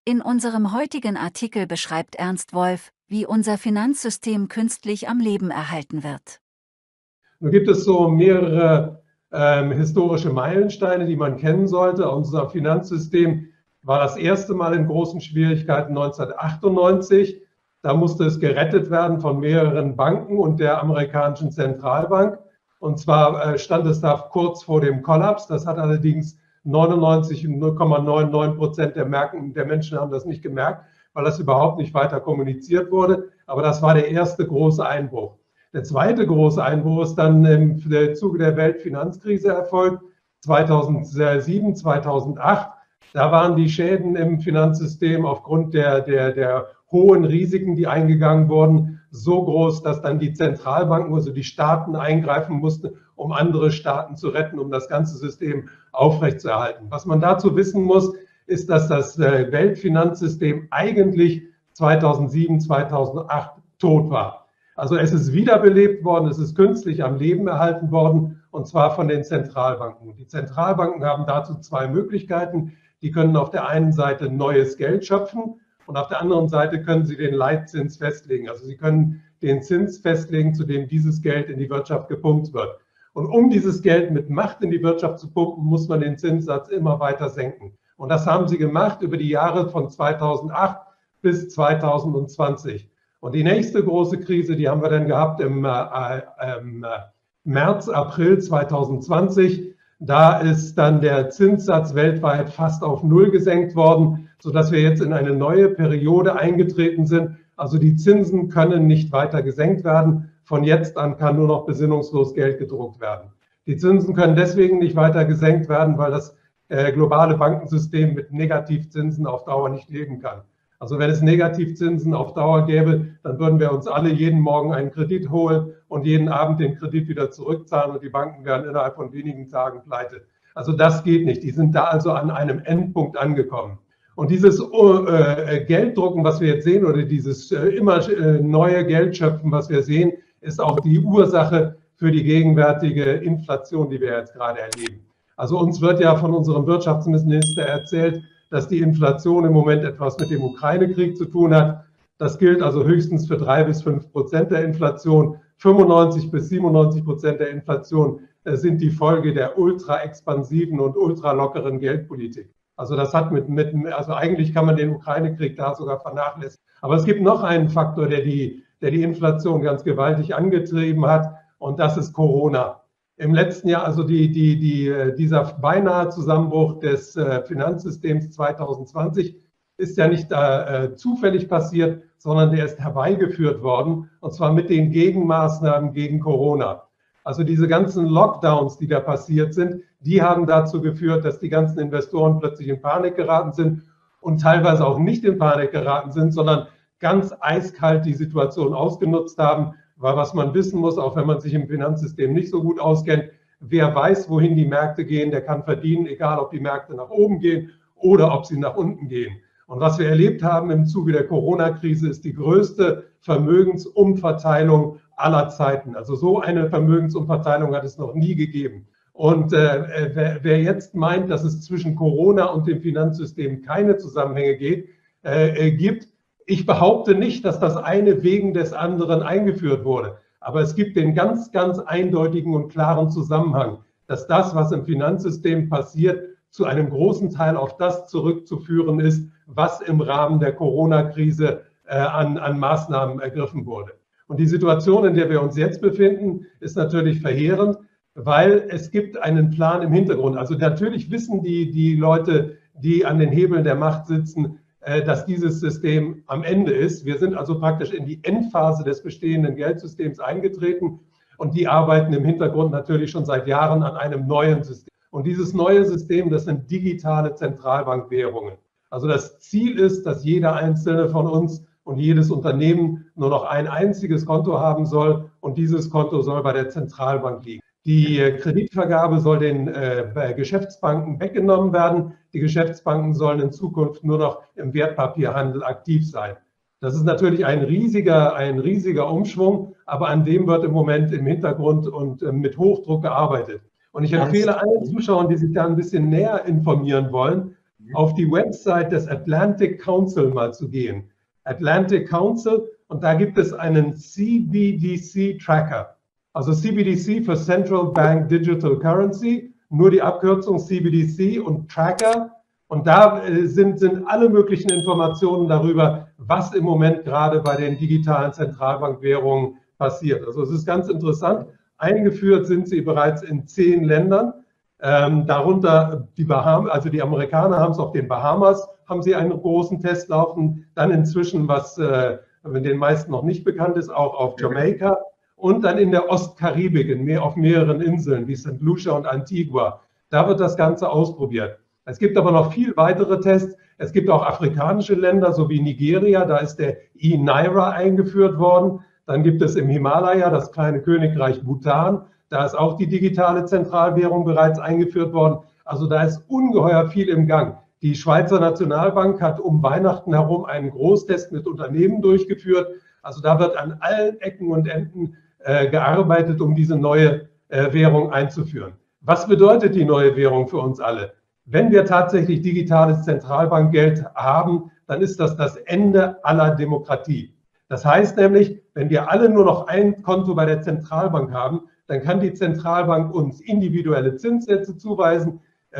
In unserem heutigen Artikel beschreibt Ernst Wolf, wie unser Finanzsystem künstlich am Leben erhalten wird. Nun gibt es so mehrere historische Meilensteine, die man kennen sollte. Unser Finanzsystem war das erste Mal in großen Schwierigkeiten 1998. Da musste es gerettet werden von mehreren Banken und der amerikanischen Zentralbank. Und zwar stand es da kurz vor dem Kollaps. Das hat allerdings 99,99% der Menschen haben das nicht gemerkt, weil das überhaupt nicht weiter kommuniziert wurde. Aber das war der erste große Einbruch. Der zweite große Einbruch ist dann im Zuge der Weltfinanzkrise erfolgt, 2007, 2008. Da waren die Schäden im Finanzsystem aufgrund der hohen Risiken, die eingegangen wurden, so groß, dass dann die Zentralbanken, also die Staaten, eingreifen mussten, um andere Staaten zu retten, um das ganze System aufrechtzuerhalten. Was man dazu wissen muss, ist, dass das Weltfinanzsystem eigentlich 2007, 2008 tot war. Also es ist wiederbelebt worden, es ist künstlich am Leben erhalten worden, und zwar von den Zentralbanken. Die Zentralbanken haben dazu zwei Möglichkeiten. Die können auf der einen Seite neues Geld schöpfen und auf der anderen Seite können sie den Leitzins festlegen. Also sie können den Zins festlegen, zu dem dieses Geld in die Wirtschaft gepumpt wird. Und um dieses Geld mit Macht in die Wirtschaft zu pumpen, muss man den Zinssatz immer weiter senken. Und das haben sie gemacht über die Jahre von 2008 bis 2020. Und die nächste große Krise, die haben wir dann gehabt im März, April 2020. Da ist dann der Zinssatz weltweit fast auf Null gesenkt worden, sodass wir jetzt in eine neue Periode eingetreten sind. Also die Zinsen können nicht weiter gesenkt werden. Von jetzt an kann nur noch besinnungslos Geld gedruckt werden. Die Zinsen können deswegen nicht weiter gesenkt werden, weil das globale Bankensystem mit Negativzinsen auf Dauer nicht leben kann. Also wenn es Negativzinsen auf Dauer gäbe, dann würden wir uns alle jeden Morgen einen Kredit holen und jeden Abend den Kredit wieder zurückzahlen und die Banken wären innerhalb von wenigen Tagen pleite. Also das geht nicht. Die sind da also an einem Endpunkt angekommen. Und dieses Gelddrucken, was wir jetzt sehen, oder dieses immer neue Geldschöpfen, was wir sehen, ist auch die Ursache für die gegenwärtige Inflation, die wir jetzt gerade erleben. Also uns wird ja von unserem Wirtschaftsminister erzählt, dass die Inflation im Moment etwas mit dem Ukraine-Krieg zu tun hat. Das gilt also höchstens für 3 bis 5% der Inflation. 95 bis 97% der Inflation sind die Folge der ultra-expansiven und ultra-lockeren Geldpolitik. Also das hat also eigentlich kann man den Ukraine-Krieg da sogar vernachlässigen. Aber es gibt noch einen Faktor, der die Inflation ganz gewaltig angetrieben hat, und das ist Corona. Im letzten Jahr, also dieser beinahe Zusammenbruch des Finanzsystems 2020 ist ja nicht zufällig passiert, sondern der ist herbeigeführt worden, und zwar mit den Gegenmaßnahmen gegen Corona. Also diese ganzen Lockdowns, die da passiert sind, die haben dazu geführt, dass die ganzen Investoren plötzlich in Panik geraten sind und teilweise auch nicht in Panik geraten sind, sondern ganz eiskalt die Situation ausgenutzt haben. Weil was man wissen muss, auch wenn man sich im Finanzsystem nicht so gut auskennt, wer weiß, wohin die Märkte gehen, der kann verdienen, egal ob die Märkte nach oben gehen oder ob sie nach unten gehen. Und was wir erlebt haben im Zuge der Corona-Krise, ist die größte Vermögensumverteilung aller Zeiten. Also so eine Vermögensumverteilung hat es noch nie gegeben. Und wer jetzt meint, dass es zwischen Corona und dem Finanzsystem keine Zusammenhänge gibt, ich behaupte nicht, dass das eine wegen des anderen eingeführt wurde, aber es gibt den ganz, ganz eindeutigen und klaren Zusammenhang, dass das, was im Finanzsystem passiert, zu einem großen Teil auf das zurückzuführen ist, was im Rahmen der Corona-Krise an Maßnahmen ergriffen wurde. Und die Situation, in der wir uns jetzt befinden, ist natürlich verheerend, weil es gibt einen Plan im Hintergrund. Also natürlich wissen die Leute, die an den Hebeln der Macht sitzen, dass dieses System am Ende ist. Wir sind also praktisch in die Endphase des bestehenden Geldsystems eingetreten, und die arbeiten im Hintergrund natürlich schon seit Jahren an einem neuen System. Und dieses neue System, das sind digitale Zentralbankwährungen. Also das Ziel ist, dass jeder einzelne von uns und jedes Unternehmen nur noch ein einziges Konto haben soll, und dieses Konto soll bei der Zentralbank liegen. Die Kreditvergabe soll den Geschäftsbanken weggenommen werden. Die Geschäftsbanken sollen in Zukunft nur noch im Wertpapierhandel aktiv sein. Das ist natürlich ein riesiger Umschwung, aber an dem wird im Moment im Hintergrund und mit Hochdruck gearbeitet. Und ich empfehle allen Zuschauern, die sich da ein bisschen näher informieren wollen, auf die Website des Atlantic Council mal zu gehen. Atlantic Council, und da gibt es einen CBDC Tracker. Also CBDC für Central Bank Digital Currency, nur die Abkürzung CBDC und Tracker. Und da sind alle möglichen Informationen darüber, was im Moment gerade bei den digitalen Zentralbankwährungen passiert. Also es ist ganz interessant. Eingeführt sind sie bereits in 10 Ländern. Darunter die Bahamas, also die Amerikaner haben es auf den Bahamas, haben sie einen großen Test laufen. Dann inzwischen, was den meisten noch nicht bekannt ist, auch auf Jamaika. Und dann in der Ostkaribik, auf mehreren Inseln wie St. Lucia und Antigua. Da wird das Ganze ausprobiert. Es gibt aber noch viel weitere Tests. Es gibt auch afrikanische Länder, so wie Nigeria, da ist der E-Naira eingeführt worden. Dann gibt es im Himalaya das kleine Königreich Bhutan. Da ist auch die digitale Zentralwährung bereits eingeführt worden. Also da ist ungeheuer viel im Gang. Die Schweizer Nationalbank hat um Weihnachten herum einen Großtest mit Unternehmen durchgeführt. Also da wird an allen Ecken und Enden gearbeitet, um diese neue Währung einzuführen. Was bedeutet die neue Währung für uns alle? Wenn wir tatsächlich digitales Zentralbankgeld haben, dann ist das das Ende aller Demokratie. Das heißt nämlich, wenn wir alle nur noch ein Konto bei der Zentralbank haben, dann kann die Zentralbank uns individuelle Zinssätze zuweisen,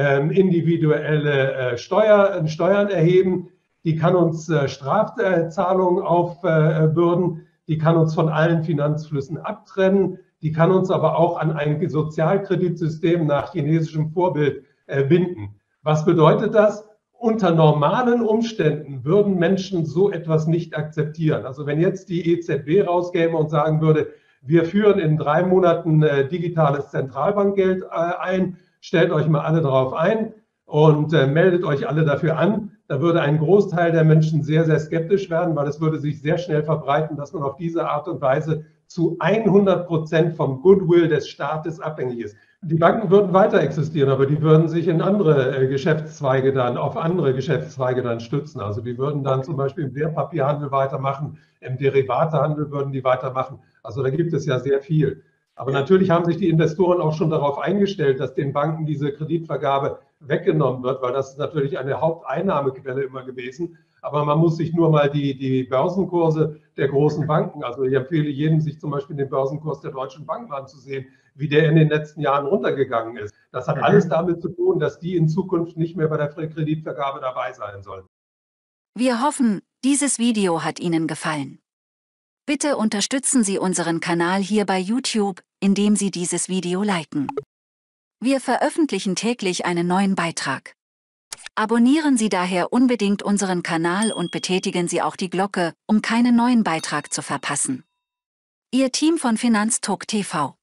individuelle Steuern erheben, die kann uns Strafzahlungen aufbürden, die kann uns von allen Finanzflüssen abtrennen, die kann uns aber auch an ein Sozialkreditsystem nach chinesischem Vorbild binden. Was bedeutet das? Unter normalen Umständen würden Menschen so etwas nicht akzeptieren. Also wenn jetzt die EZB rauskäme und sagen würde, wir führen in 3 Monaten digitales Zentralbankgeld ein, stellt euch mal alle darauf ein und meldet euch alle dafür an, da würde ein Großteil der Menschen sehr, sehr skeptisch werden, weil es würde sich sehr schnell verbreiten, dass man auf diese Art und Weise zu 100% vom Goodwill des Staates abhängig ist. Die Banken würden weiter existieren, aber die würden sich in andere Geschäftszweige auf andere Geschäftszweige dann stützen. Also die würden dann zum Beispiel im Wertpapierhandel weitermachen, im Derivatehandel würden die weitermachen. Also da gibt es ja sehr viel. Aber natürlich haben sich die Investoren auch schon darauf eingestellt, dass den Banken diese Kreditvergabe weggenommen wird, weil das ist natürlich eine Haupteinnahmequelle immer gewesen. Aber man muss sich nur mal die Börsenkurse der großen Banken, also ich empfehle jedem, sich zum Beispiel den Börsenkurs der Deutschen Bank mal anzusehen, wie der in den letzten Jahren runtergegangen ist. Das hat alles damit zu tun, dass die in Zukunft nicht mehr bei der Kreditvergabe dabei sein sollen. Wir hoffen, dieses Video hat Ihnen gefallen. Bitte unterstützen Sie unseren Kanal hier bei YouTube, indem Sie dieses Video liken. Wir veröffentlichen täglich einen neuen Beitrag. Abonnieren Sie daher unbedingt unseren Kanal und betätigen Sie auch die Glocke, um keinen neuen Beitrag zu verpassen. Ihr Team von Finanztalk TV.